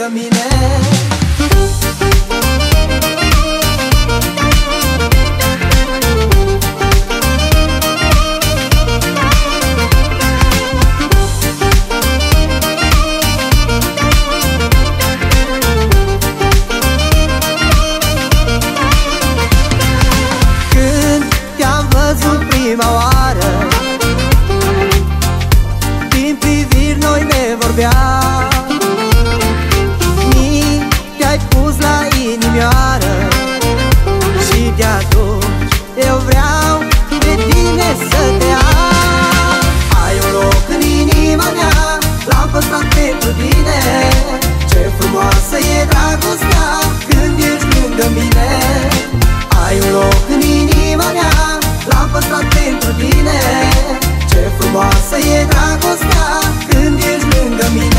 lângă mine. Prima oară, din priviri noi ne vorbeam, te-ai pus la inimioară și de atunci eu vreau de tine să te am. Ai un loc în inima mea, l-am păstrat pentru tine. Ce frumoasă e dragostea când ești lângă mine. Ai un loc în inima mea, l-am păstrat pentru tine. Ce frumoasă e dragostea când ești lângă mine.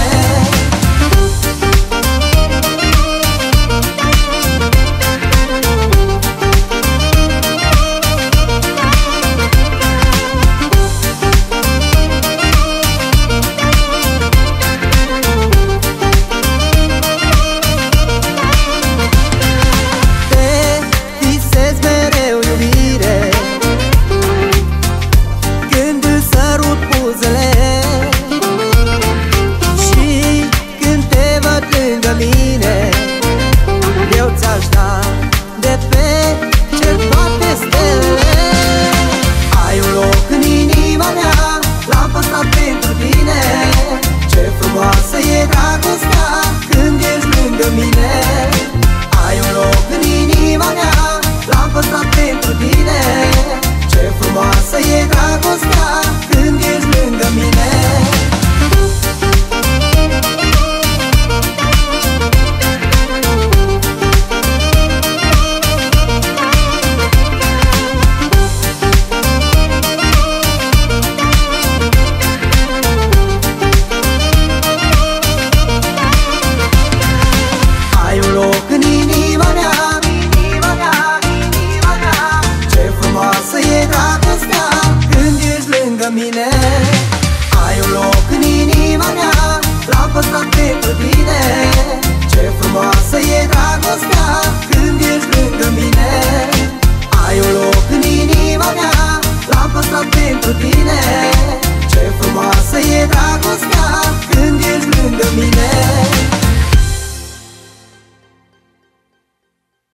Mine. Ai un loc în inima mea, l-am păstrat pentru tine. Ce frumoasă e dragostea când ești lângă mine. Ai un loc în inima mea, l-am păstrat pentru tine. Ce frumoasă e dragostea